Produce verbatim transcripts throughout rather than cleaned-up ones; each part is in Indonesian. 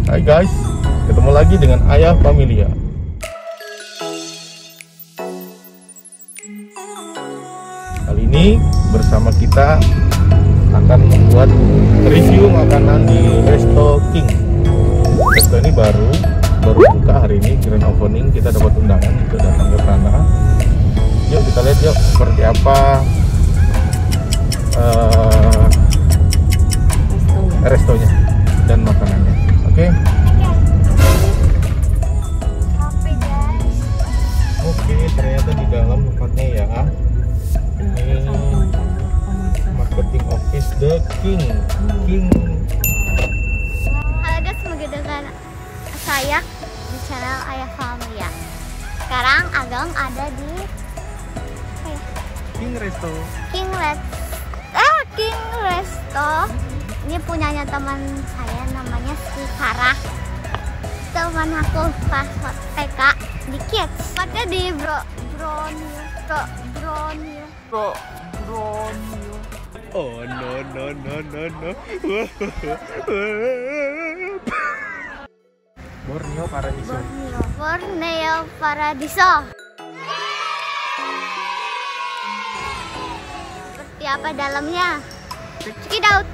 Hai guys, ketemu lagi dengan Ayah Familia. Kali ini bersama kita akan membuat review makanan di Resto King. Resto ini baru baru buka hari ini, grand opening. Kita dapat undangan untuk datang ke sana. Yuk kita lihat yuk seperti apa uh, restonya dan makanannya. Oke? Okay? Oke, okay, ternyata di dalam tempatnya ya. Ini marketing office The King. King. Halo guys, semoga dengan saya di channel Ayah Familia. Sekarang Agam ada di King Resto. King Resto. Ah, King Resto. Ini punyanya teman saya, namanya si Farah. Teman aku pas T K di Kids. Tempatnya di Bro Bronil. Bro Bronil. Bro Bronil. Oh no no no no no. Borneo Paradiso. Borneo, Borneo Paradiso. Seperti apa dalamnya? Check it out.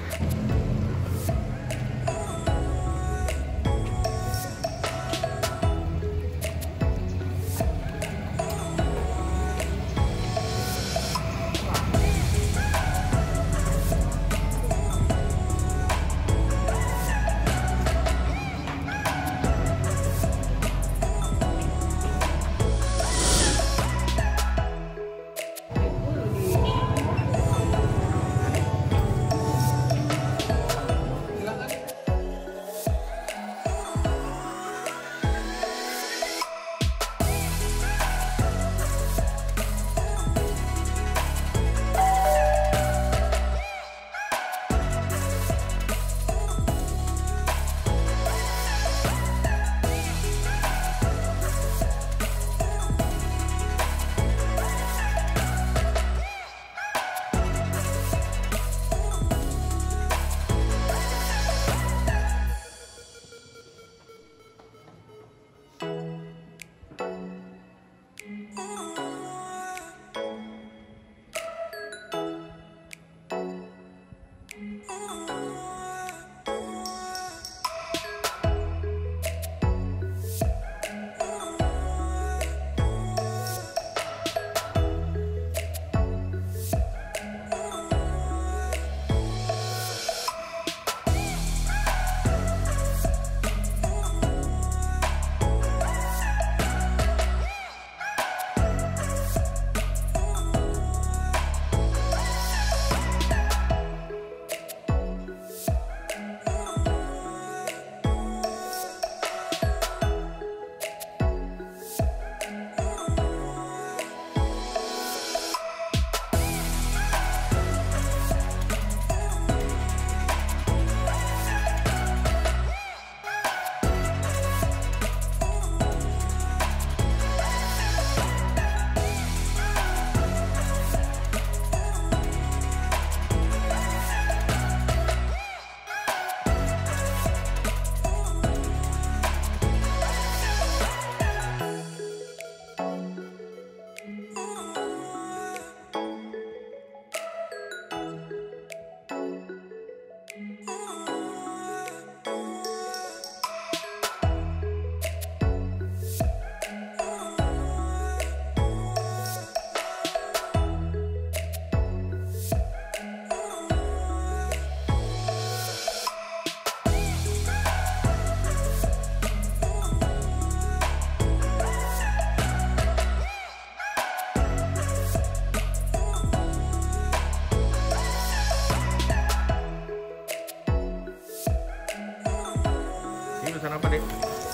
Pesan apa deh?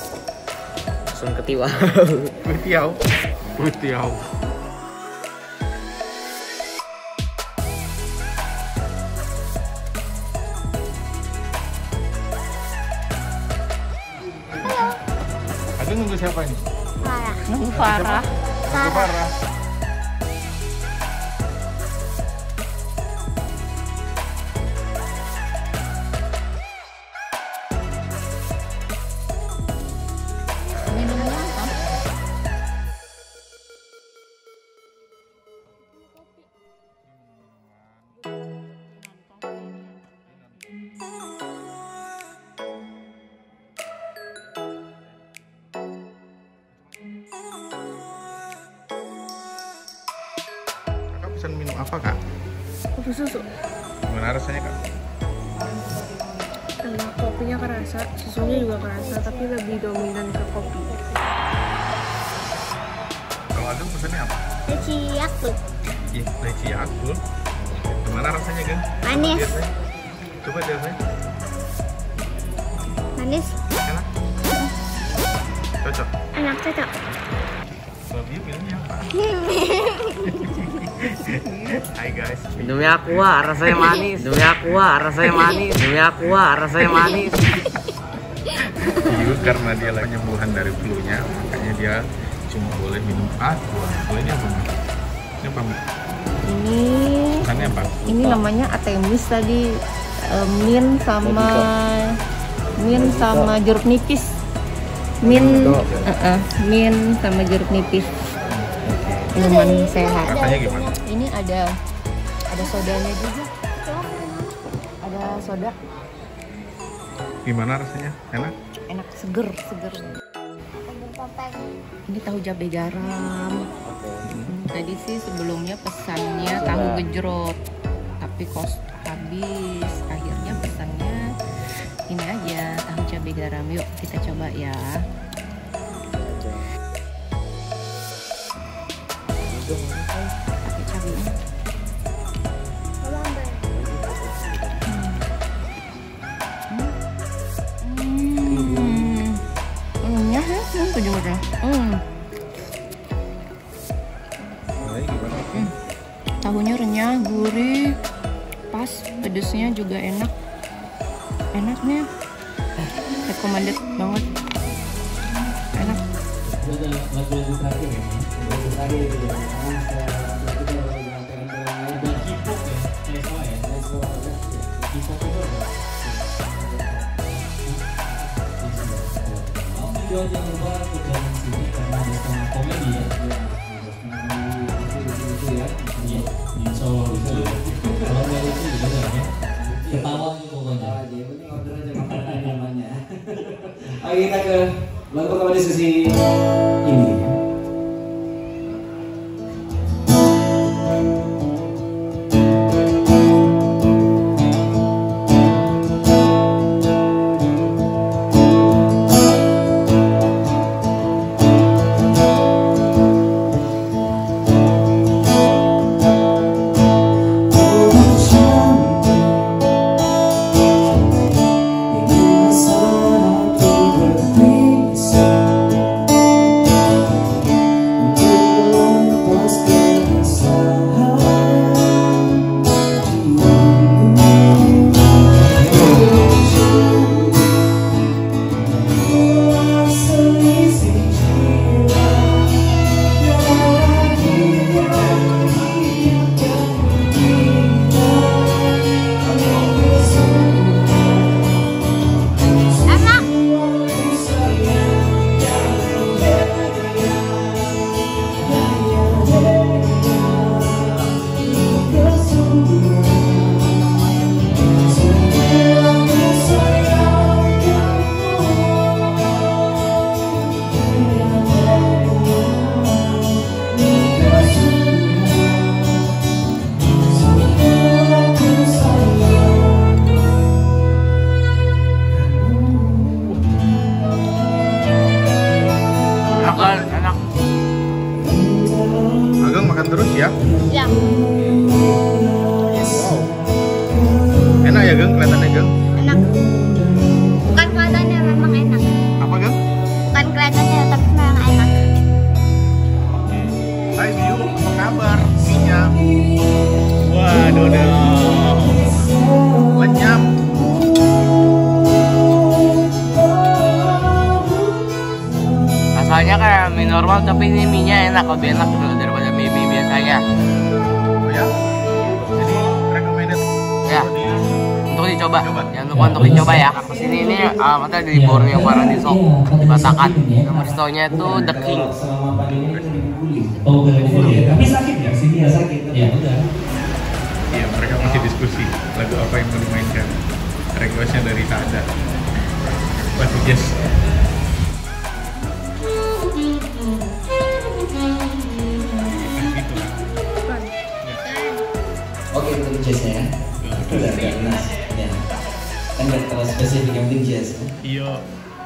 Pesan ketiwa. Kutiau. Kutiau. Halo. Ada nunggu siapa ini? Farah. Nunggu Farah. Nunggu Farah. pesan minum apa kak? Kopi susu. Gimana rasanya kak? Enak, kopinya kerasa, susunya juga kerasa, tapi lebih dominan ke kopi. Kalau Ageng pesannya apa? Leci Yakult. Iya, leci Yakult. Gimana rasanya Geng? Manis. Lihat, saya. Coba lihat saya. Manis. Enak. Cocok. Enak, cocok. Kalau dia pilihnya apa? Hai guys. Indomie Aqua rasanya manis. Indomie Aqua rasanya manis. Indomie Aqua rasanya manis. Iya, karena dia lagi penyembuhan dari flu-nya, makanya dia cuma boleh minum aqua. Kalau ini apa? Ini apa? Ini Makannya apa? ini namanya Atemis tadi, eh, min sama min sama jeruk nipis. Min, uh-uh, min sama jeruk nipis. Minuman sehat. Rasanya gimana? Ini ada ada sodanya juga. Ada soda. Gimana rasanya? Enak? Enak, seger, seger. Ini tahu cabai garam. Hmm, Tadi sih sebelumnya pesannya tahu gejrot, tapi kos habis. Akhirnya pesannya ini aja, tahu cabai garam. Yuk kita coba ya. Pakai cabainya. Hmm. Hmm, ya, ya, hmm, juga. Hmm. Rasanya gimana? Hmm. Tahunya renyah, gurih, pas, pedesnya juga enak. Enaknya, recommended banget. Enak. Jangan lupa untuk datang sini karena ada stand komedi ya. Itu ya. Di Solo itu. Kalau nggak lucu juga ya. Ketawa nih pokoknya. Aja, yang penting order aja makanan namanya. Oke, kita ke lagu pertama diskusi ini. Ageng makan terus ya? Ya. Enak ya Geng? Kelihatannya Geng? Enak. Bukan kelihatannya, memang enak. Apa Geng? Bukan kelihatannya, tapi memang enak. Hai Biu, apa kabar? Sinyal. Waduh dong. Lenyap. Rasanya kayak mie normal tapi ini mie-nya enak, lebih enak daripada mie-mie biasanya. Oh ya? Jadi recommended. Ya. Untuk dicoba. Jangan lupa untuk dicoba ya. Kesini ini alamatnya di Borneo Paradiso di Basakan. Nama restonya itu The King. Oh, tapi sakit ya? Sini ya sakit. Ya udah. Iya, mereka masih diskusi lagu apa yang mau dimainkan. Requestnya dari Tada. Masih Jess. Bukan. Gak jelas. Ya. Kan gak terlalu spesifik, yang penting jazz. Iya.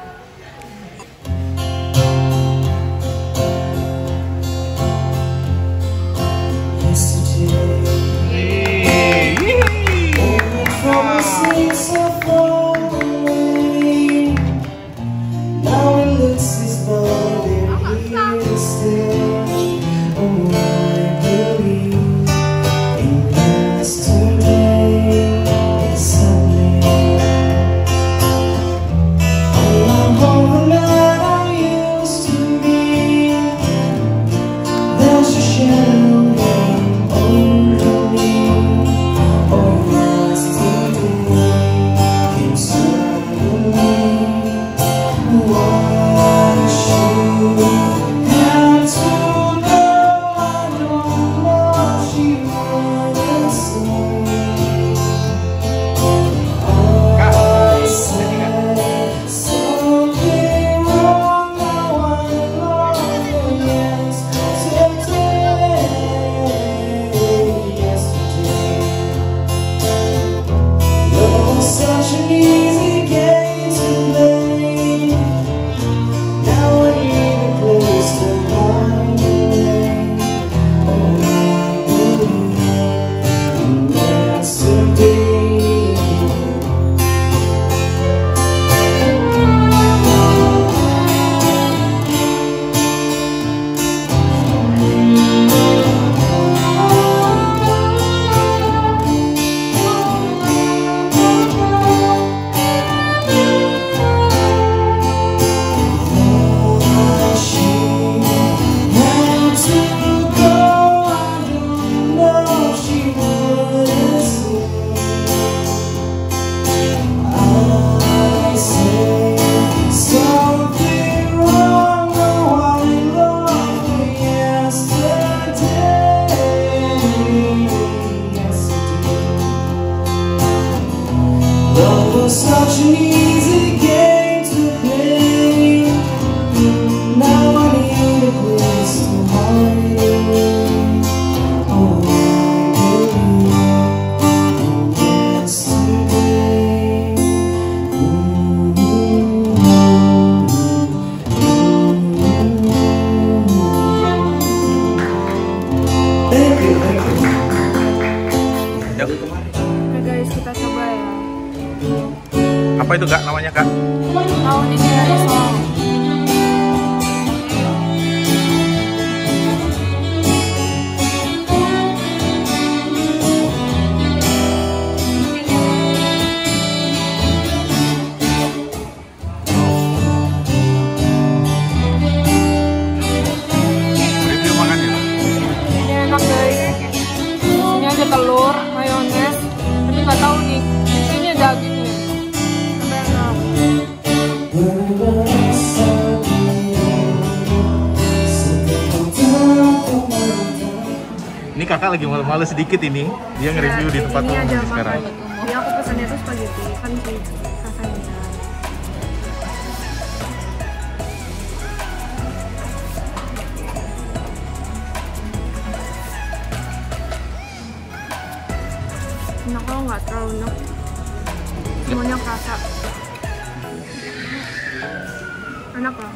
Such an easy game to play. Now I need a place to hide away. Oh, I believe yesterday. Thank you, thank you. Nah guys, kita coba ya. Apa itu Kak namanya Kak? Tahun ini resto. Review makannya. Ini enak guys. Ini ada telur, mayones, tapi nggak tahu nih. Ini dagingnya. Ini kakak lagi malu-malu sedikit ini. Dia nge-review di tempat ini umum ada nih sekarang. makan. Jadi aku pesannya tuh spaghetti kan sih rasanya. Enak kalau nggak terlalu enak. Semuanya kerasa. Enak lah.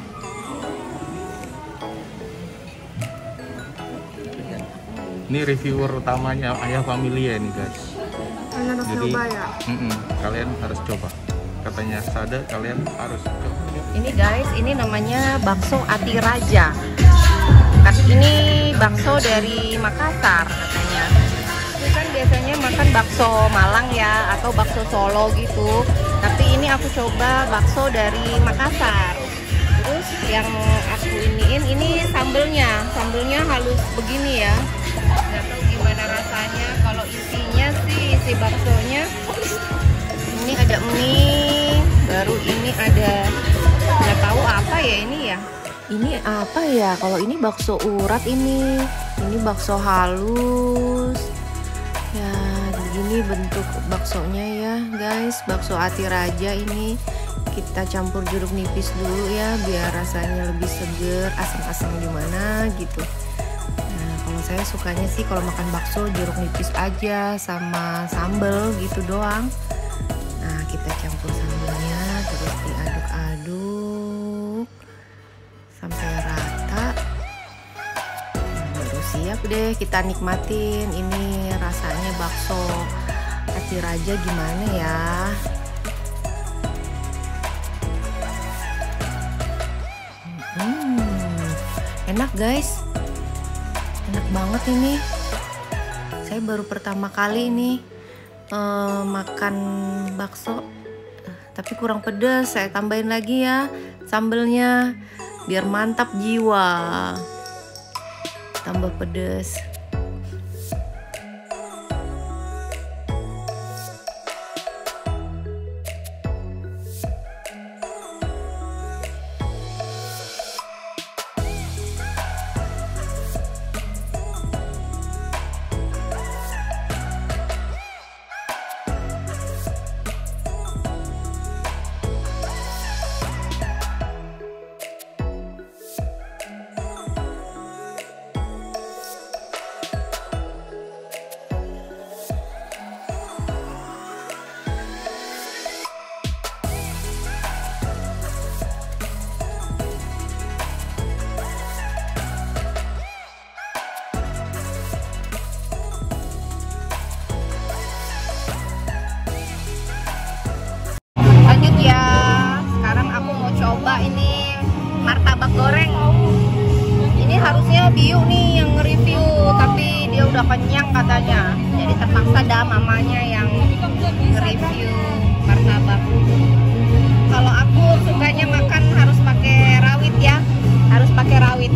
Ini reviewer utamanya Ayah Familia nih guys. Kalian harus Jadi coba ya. mm-mm, kalian harus coba. Katanya Sada kalian harus coba. Ini guys, ini namanya bakso Ati Raja. Ini bakso dari Makassar katanya. Itu kan biasanya makan bakso Malang ya, atau bakso Solo gitu. Tapi ini aku coba bakso dari Makassar. Terus yang aku iniin, ini sambelnya, sambelnya halus begini ya. Nggak tahu gimana rasanya. Kalau isinya sih, isi baksonya ini ada mie, baru ini ada nggak tahu apa ya ini ya. Ini apa ya? Kalau ini bakso urat ini, ini bakso halus. Ya, begini bentuk baksonya ya, guys. Bakso Ati Raja ini kita campur jeruk nipis dulu ya, biar rasanya lebih seger, asam-asam gimana gitu. Nah, kalau saya sukanya sih kalau makan bakso jeruk nipis aja sama sambel gitu doang. Nah, kita campur sambelnya terus diaduk-aduk sampai rata. Nah, baru siap deh kita nikmatin. Ini rasanya bakso hati raja gimana ya? Hmm, enak guys, enak banget ini. Saya baru pertama kali ini uh, makan bakso, tapi kurang pedas. Saya tambahin lagi ya sambelnya biar mantap jiwa. Tambah pedas. Lanjut ya, sekarang aku mau coba ini martabak goreng. Ini harusnya Biu nih yang nge-review, tapi dia udah kenyang katanya. Jadi terpaksa dah mamanya yang nge-review martabak. Kalau aku sukanya makan harus pakai rawit ya, harus pakai rawit.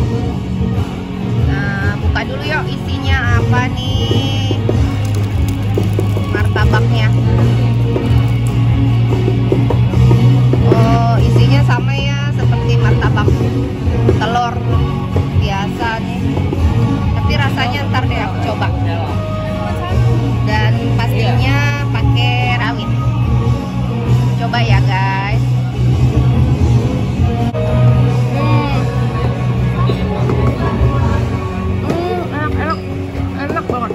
Nah, buka dulu yuk isinya apa nih martabaknya. Oh, isinya sama ya seperti martabak telur biasa nih. Tapi rasanya ntar deh aku coba. Dan pastinya pakai rawit. Coba ya guys. Hmm. Hmm, enak, enak, enak banget.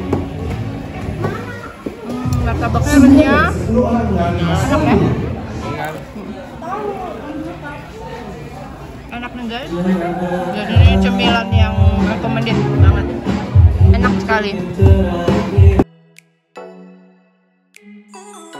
Hmm, martabaknya renyah. Enak ya. Enak nih guys, jadi ini cemilan yang recommended banget, enak sekali.